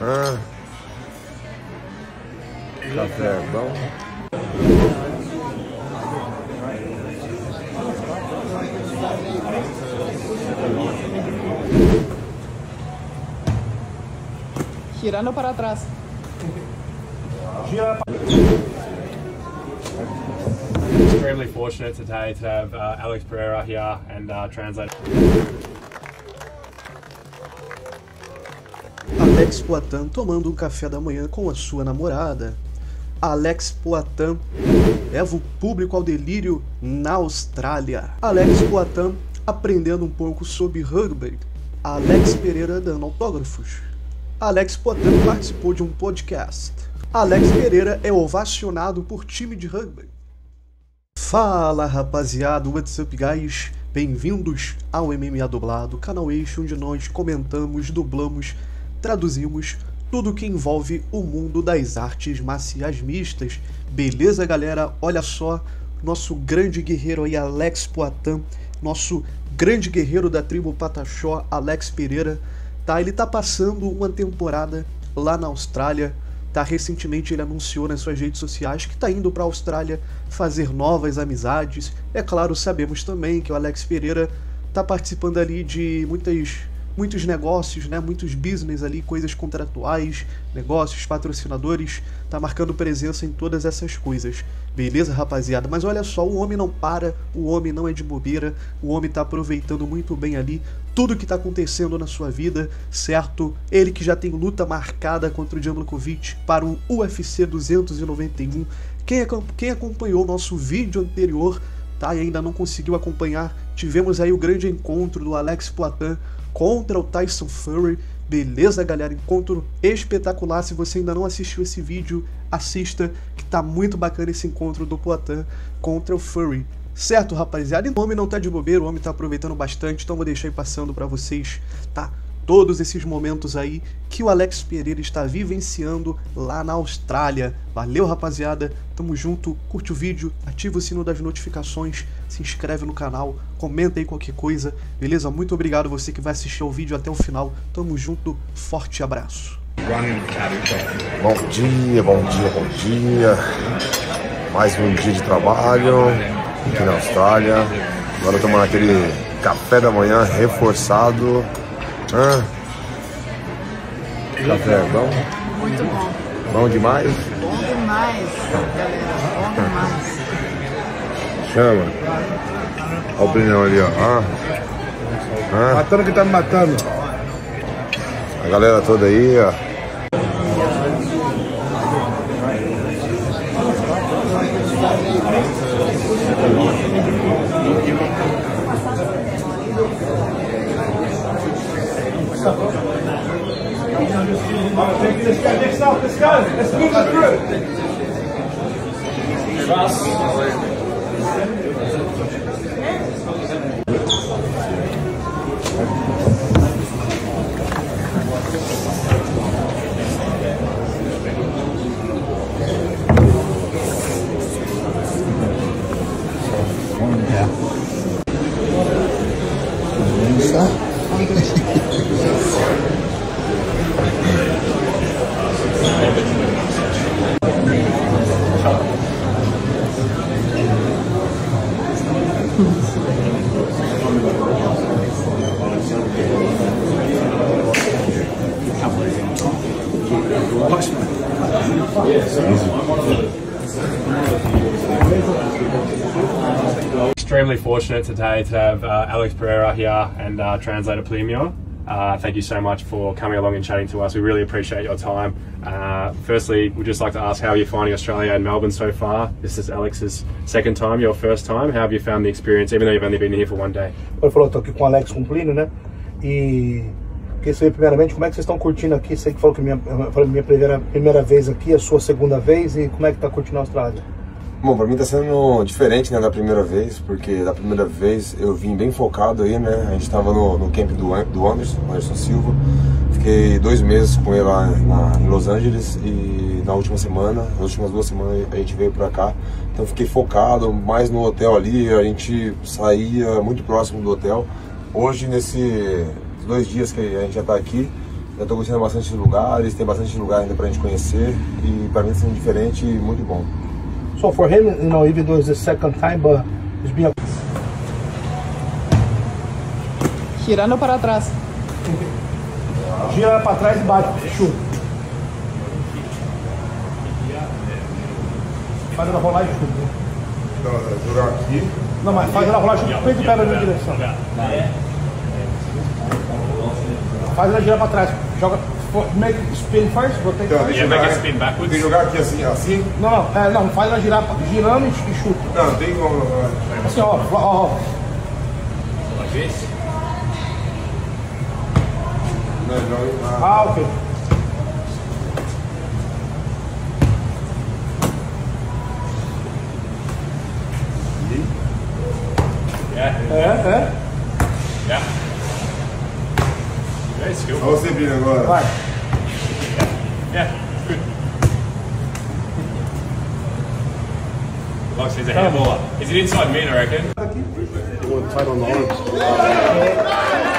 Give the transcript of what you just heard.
Café bom. Girando para trás. Extremely fortunate today to have Alex Pereira here and translate. Alex Poitin tomando um café da manhã com a sua namorada. Alex Poitin leva o público ao delírio na Austrália. Alex Poitin aprendendo um pouco sobre rugby. Alex Pereira dando autógrafos. Alex Poitin participou de um podcast. Alex Pereira é ovacionado por time de rugby. Fala rapaziada, what's up guys? Bem-vindos ao MMA Dublado, canal eixo onde nós comentamos, dublamos, traduzimos tudo que envolve o mundo das artes marciais mistas. Beleza galera? Olha só, nosso grande guerreiro aí, Alex Poitin, nosso grande guerreiro da tribo Pataxó, Alex Pereira, tá? Ele tá passando uma temporada lá na Austrália. Tá, recentemente ele anunciou nas suas redes sociais que está indo para a Austrália fazer novas amizades. É claro, sabemos também que o Alex Pereira está participando ali de muitos negócios, né? Muitos business ali, coisas contratuais, negócios, patrocinadores. Tá marcando presença em todas essas coisas. Beleza, rapaziada? Mas olha só, o homem não para, o homem não é de bobeira, o homem tá aproveitando muito bem ali tudo que tá acontecendo na sua vida, certo? Ele que já tem luta marcada contra o Jan Blachowicz para o UFC 291. Quem acompanhou o nosso vídeo anterior, tá, e ainda não conseguiu acompanhar, tivemos aí o grande encontro do Alex Poitin contra o Tyson Fury. Beleza, galera? Encontro espetacular. Se você ainda não assistiu esse vídeo, assista, que tá muito bacana esse encontro do Poitin contra o Fury. Certo, rapaziada? E o homem não tá de bobeira, o homem tá aproveitando bastante, então vou deixar aí passando pra vocês, tá? Todos esses momentos aí que o Alex Pereira está vivenciando lá na Austrália. Valeu, rapaziada. Tamo junto. Curte o vídeo, ativa o sino das notificações, se inscreve no canal, comenta aí qualquer coisa, beleza? Muito obrigado você que vai assistir o vídeo até o final. Tamo junto. Forte abraço. Bom dia, bom dia, bom dia. Mais um dia de trabalho aqui na Austrália. Agora tomando aquele café da manhã reforçado. Café bom? Muito bom. Bom demais? Bom demais, galera. Bom demais. Chama. Olha o brilhão ali, ó. Matando que tá me matando. A galera toda aí, ó. Let's go. Let's move it through. Extremely fortunate today to have Alex Pereira here and translator Plemior. Thank you so much for coming along and chatting to us. We really appreciate your time. Firstly, we'd just like to ask how are you finding Australia and Melbourne so far? This is Alex's second time, your first time. How have you found the experience, even though you've only been here for one day? Ele falou, tô aqui com o Alex, com o Plínio, né? E queria saber primeiramente como é que vocês estão curtindo aqui. Sei que falou que minha primeira vez aqui, a sua segunda vez, e como é que tá curtindo a Austrália? Bom, pra mim tá sendo diferente, né, da primeira vez, porque da primeira vez eu vim bem focado aí, né, a gente tava no camp do Anderson Silva, fiquei 2 meses com ele lá em Los Angeles e na última semana, nas últimas 2 semanas a gente veio pra cá, então fiquei focado mais no hotel ali, a gente saía muito próximo do hotel. Hoje, nesses 2 dias que a gente já tá aqui, Já tô conhecendo bastante lugares, tem bastante lugar ainda pra gente conhecer e pra mim tá sendo diferente e muito bom. So for him, you know, even though it's the second time, but it's been a... Girando para trás. Gira pra trás e bate, chuta. Faz ela rolar e chuta. Então, jogar aqui. Não, mas faz ela rolar e chuta. Peito e pega na minha direção. Faz ela girar pra trás. Joga. Make spin first, rotate Então, first. deixa eu make jogar, it spin backwards. tem que jogar aqui assim, assim? Não, faz ela girar, girando e chuta. Não, tem como. Assim, ó. Like this. Ah, ok. Yeah. É. Yeah. Very skillful. Olha você vindo agora. Vai. Yeah. Good. Locks needs a handballer. Is it inside mid, I reckon? Tight on the arms.